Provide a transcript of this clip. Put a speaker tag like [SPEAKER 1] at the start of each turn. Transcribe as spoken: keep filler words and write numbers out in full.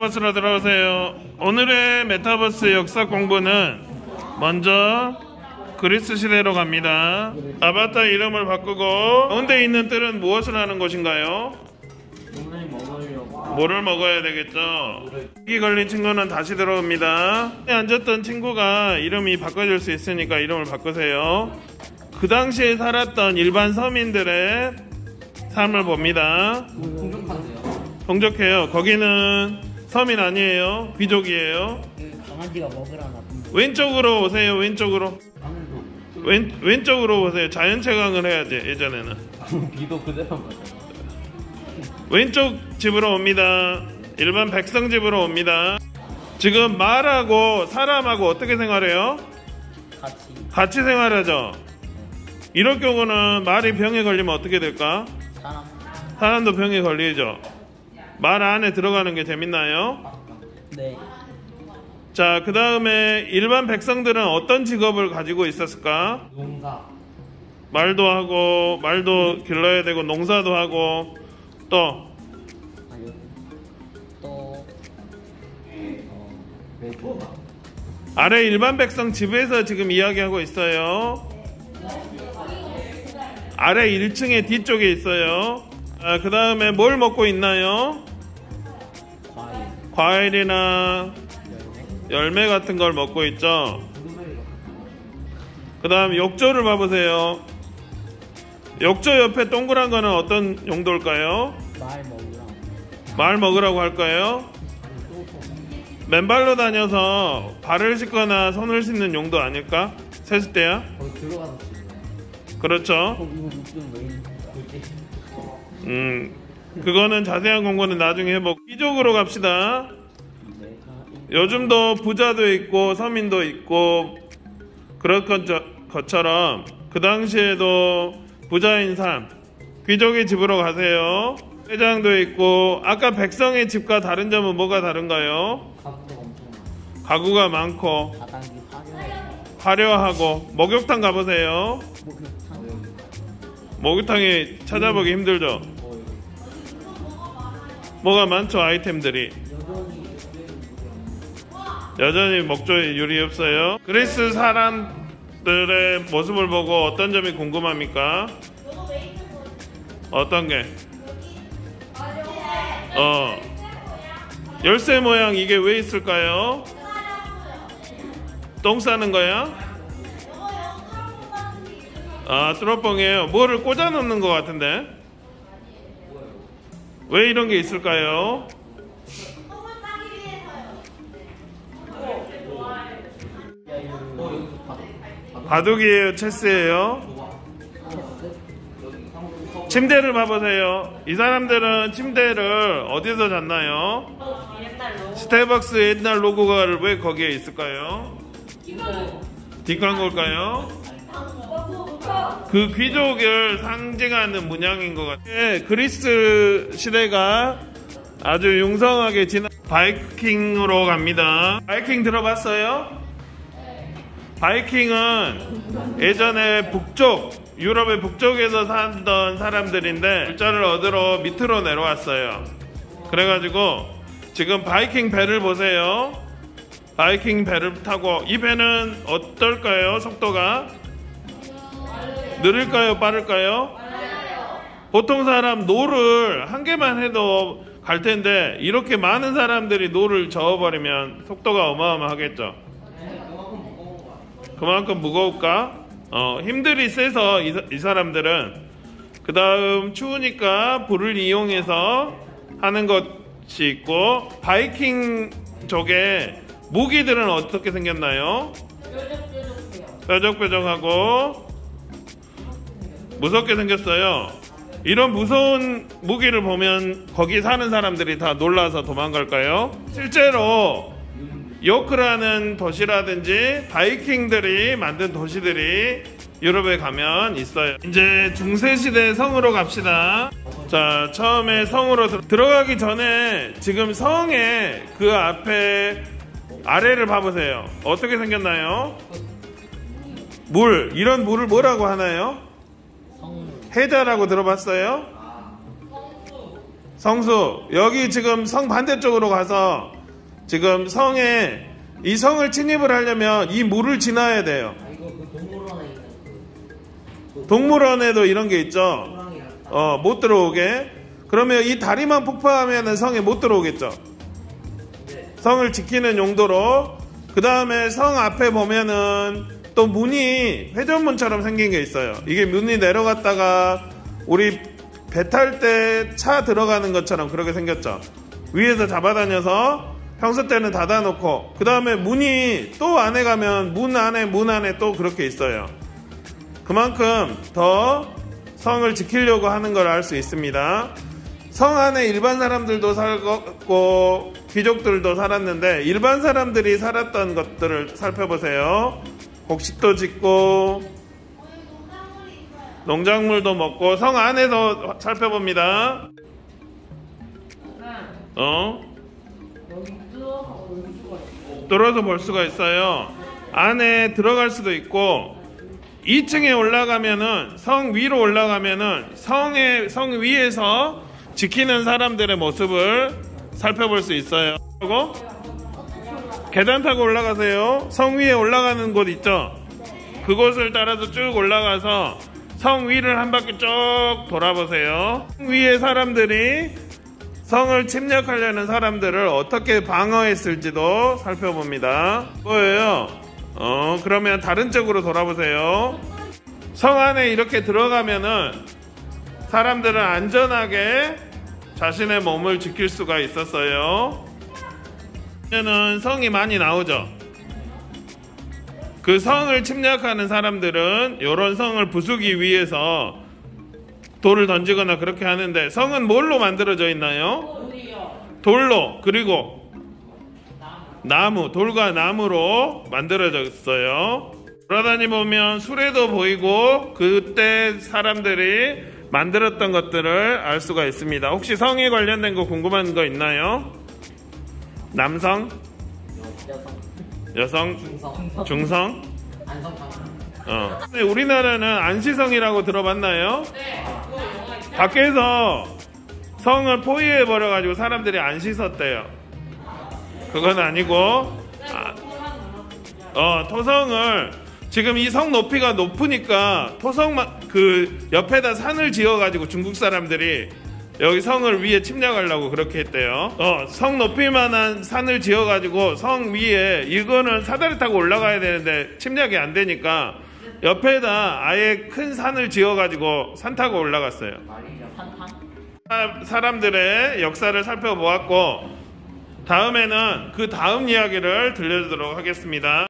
[SPEAKER 1] 메타버스로 들어오세요. 오늘의 메타버스 역사 공부는 먼저 그리스 시대로 갑니다. 아바타 이름을 바꾸고 가운데 있는 뜰은 무엇을 하는 곳인가요?
[SPEAKER 2] 오늘 먹으려고.
[SPEAKER 1] 뭐를 먹어야 되겠죠? 감기 걸린 친구는 다시 들어옵니다. 앉았던 친구가 이름이 바꿔질 수 있으니까 이름을 바꾸세요. 그 당시에 살았던 일반 서민들의 삶을 봅니다.
[SPEAKER 2] 공격하세요.
[SPEAKER 1] 동적해요. 거기는 서민 아니에요. 귀족이에요.
[SPEAKER 2] 강아지가 먹으라나.
[SPEAKER 1] 왼쪽으로 오세요. 왼쪽으로. 왼, 왼쪽으로 오세요. 자연체강을 해야지. 예전에는
[SPEAKER 2] 비도 그대로 맞아요.
[SPEAKER 1] 왼쪽 집으로 옵니다. 일반 백성 집으로 옵니다. 지금 말하고 사람하고 어떻게 생활해요?
[SPEAKER 2] 같이.
[SPEAKER 1] 같이 생활하죠. 이럴 경우는 말이 병에 걸리면 어떻게 될까?
[SPEAKER 2] 사람.
[SPEAKER 1] 사람도 병에 걸리죠. 말 안에 들어가는 게 재밌나요?
[SPEAKER 2] 네.
[SPEAKER 1] 자, 그 다음에 일반 백성들은 어떤 직업을 가지고 있었을까?
[SPEAKER 2] 농사.
[SPEAKER 1] 말도 하고 말도 길러야 되고 농사도 하고 또
[SPEAKER 2] 아니요. 또. 어. 외부.
[SPEAKER 1] 아래 일반 백성 집에서 지금 이야기하고 있어요. 아래 일 층에 뒤쪽에 있어요. 아, 그 다음에 뭘 먹고 있나요?
[SPEAKER 2] 과일.
[SPEAKER 1] 과일이나
[SPEAKER 2] 열매.
[SPEAKER 1] 열매 같은 걸 먹고 있죠. 그 다음 욕조를 봐보세요. 욕조 옆에 동그란 거는 어떤 용도일까요?
[SPEAKER 2] 말 먹으라.
[SPEAKER 1] 말 먹으라고 할까요? 맨발로 다녀서 발을 씻거나 손을 씻는 용도 아닐까? 세숫대야?
[SPEAKER 2] 거기 들어가서 씻어요.
[SPEAKER 1] 그렇죠.
[SPEAKER 2] 거기 이거 묵좀 왜 있는 거야?
[SPEAKER 1] 음, 그거는 자세한 공부는 나중에 해보고 귀족으로 갑시다. 요즘도 부자도 있고 서민도 있고 그럴 것처럼 그 당시에도 부자인 삶, 귀족의 집으로 가세요. 회장도 있고 아까 백성의 집과 다른 점은 뭐가 다른가요?
[SPEAKER 2] 가구가 엄청 많아.
[SPEAKER 1] 가구가 많고
[SPEAKER 2] 바닥이 화려해.
[SPEAKER 1] 화려하고 목욕탕 가보세요.
[SPEAKER 2] 목욕탕.
[SPEAKER 1] 목욕탕이 찾아보기 힘들죠. 뭐가 많죠, 아이템들이. 여전히 목조에 유리 없어요. 그리스 사람들의 모습을 보고 어떤 점이 궁금합니까? 어떤 게? 어, 열쇠 모양 이게 왜 있을까요? 똥 싸는 거야? 아, 뚜러뻥이에요. 뭐를 꽂아 놓는 것 같은데? 왜 이런 게 있을까요? 바둑이에요? 체스예요? 침대를 봐보세요. 이 사람들은 침대를 어디서 잤나요? 스타벅스 옛날 로고가 왜 거기에 있을까요? 뒷간 걸까요? 그 귀족을 상징하는 문양인 것 같아요. 그리스 시대가 아주 융성하게 지나 바이킹으로 갑니다. 바이킹 들어봤어요? 바이킹은 예전에 북쪽, 유럽의 북쪽에서 살던 사람들인데 물자를 얻으러 밑으로 내려왔어요. 그래가지고 지금 바이킹 배를 보세요. 바이킹 배를 타고 이 배는 어떨까요? 속도가? 느릴까요? 빠를까요? 보통 사람 노를 한 개만 해도 갈 텐데 이렇게 많은 사람들이 노를 저어버리면 속도가 어마어마하겠죠. 그만큼 무거울까? 어, 힘들이 세서 이, 이 사람들은 그 다음 추우니까 불을 이용해서 하는 것이 있고 바이킹 쪽에 무기들은 어떻게 생겼나요? 뾰족뾰족하고 무섭게 생겼어요. 이런 무서운 무기를 보면 거기 사는 사람들이 다 놀라서 도망갈까요? 실제로 요크라는 도시라든지 바이킹들이 만든 도시들이 유럽에 가면 있어요. 이제 중세시대 성으로 갑시다. 자, 처음에 성으로 들- 들어가기 전에 지금 성의 그 앞에 아래를 봐보세요. 어떻게 생겼나요? 물, 이런 물을 뭐라고 하나요?
[SPEAKER 2] 성물.
[SPEAKER 1] 해자라고 들어봤어요? 성수, 여기 지금 성 반대쪽으로 가서 지금 성에 이 성을 침입을 하려면 이 물을 지나야 돼요.
[SPEAKER 2] 아 이거 그 동물원에 있는 그, 그
[SPEAKER 1] 동물원에도 이런 게 있죠.
[SPEAKER 2] 호랑이랑 딱
[SPEAKER 1] 어, 못 들어오게. 그러면 이 다리만 폭파하면 성에 못 들어오겠죠.
[SPEAKER 2] 네.
[SPEAKER 1] 성을 지키는 용도로. 그 다음에 성 앞에 보면은 또 문이 회전문처럼 생긴 게 있어요. 이게 문이 내려갔다가 우리 배 탈 때 차 들어가는 것처럼 그렇게 생겼죠. 위에서 잡아다녀서 평소 때는 닫아놓고, 그 다음에 문이 또 안에 가면 문 안에 문 안에 또 그렇게 있어요. 그만큼 더 성을 지키려고 하는 걸 알 수 있습니다. 성 안에 일반 사람들도 살고 귀족들도 살았는데, 일반 사람들이 살았던 것들을 살펴보세요. 곡식도 짓고 농작물도 먹고. 성 안에서 살펴봅니다. 어?
[SPEAKER 2] 여기 뚫어서 올 수가 있고
[SPEAKER 1] 뚫어서 볼 수가 있어요. 안에 들어갈 수도 있고, 이 층에 올라가면은, 성 위로 올라가면은 성의 성 위에서 지키는 사람들의 모습을 살펴볼 수 있어요. 그리고 계단 타고 올라가세요. 성 위에 올라가는 곳 있죠? 그곳을 따라서 쭉 올라가서 성 위를 한 바퀴 쭉 돌아보세요. 성 위에 사람들이 성을 침략하려는 사람들을 어떻게 방어했을지도 살펴봅니다. 뭐예요? 어, 그러면 다른 쪽으로 돌아보세요. 성 안에 이렇게 들어가면은 사람들은 안전하게 자신의 몸을 지킬 수가 있었어요. 이제는 성이 많이 나오죠. 그 성을 침략하는 사람들은 이런 성을 부수기 위해서 돌을 던지거나 그렇게 하는데, 성은 뭘로 만들어져 있나요? 돌로, 그리고 나무, 돌과 나무로 만들어졌어요. 돌아다니 보면 수레도 보이고 그때 사람들이 만들었던 것들을 알 수가 있습니다. 혹시 성에 관련된 거 궁금한 거 있나요? 남성? 여성?
[SPEAKER 2] 중성
[SPEAKER 1] 중성?
[SPEAKER 2] 안성탕
[SPEAKER 1] 어. 근데 우리나라는 안시성이라고 들어봤나요? 네. 밖에서 성을 포위해버려가지고 사람들이 안 씻었대요. 그건 아니고, 아, 어, 토성을, 지금 이 성 높이가 높으니까 토성, 그, 옆에다 산을 지어가지고 중국 사람들이 여기 성을 위에 침략하려고 그렇게 했대요. 어, 성 높이만한 산을 지어가지고 성 위에, 이거는 사다리 타고 올라가야 되는데 침략이 안 되니까 옆에다 아예 큰 산을 지어가지고 산 타고 올라갔어요.
[SPEAKER 2] 산탕?
[SPEAKER 1] 사람들의 역사를 살펴보았고, 다음에는 그 다음 이야기를 들려주도록 하겠습니다.